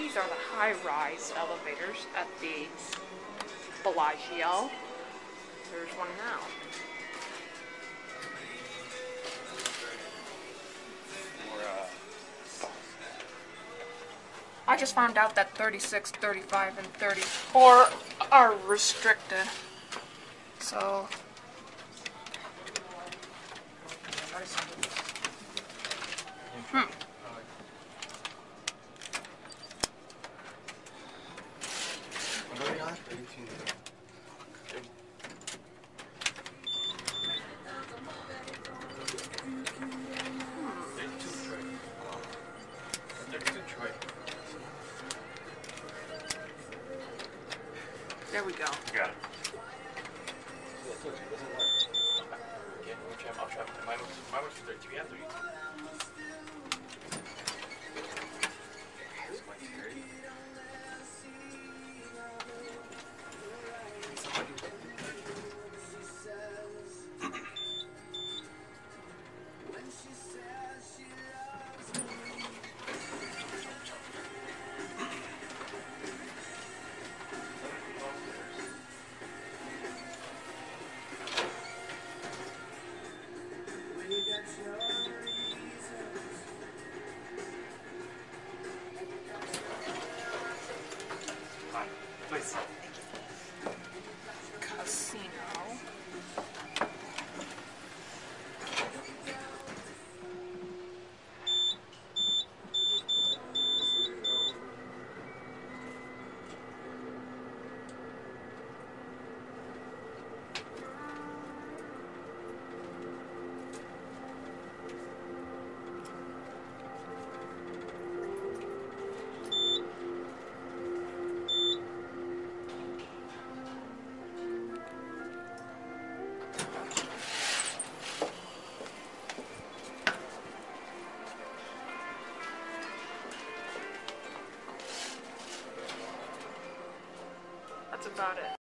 these are the high-rise elevators at the Bellagio. There's one now. I just found out that 36, 35, and 34 are restricted. So, there we go. You got it. Mine was 32. Yeah, 32. Please. Casino. That's about it.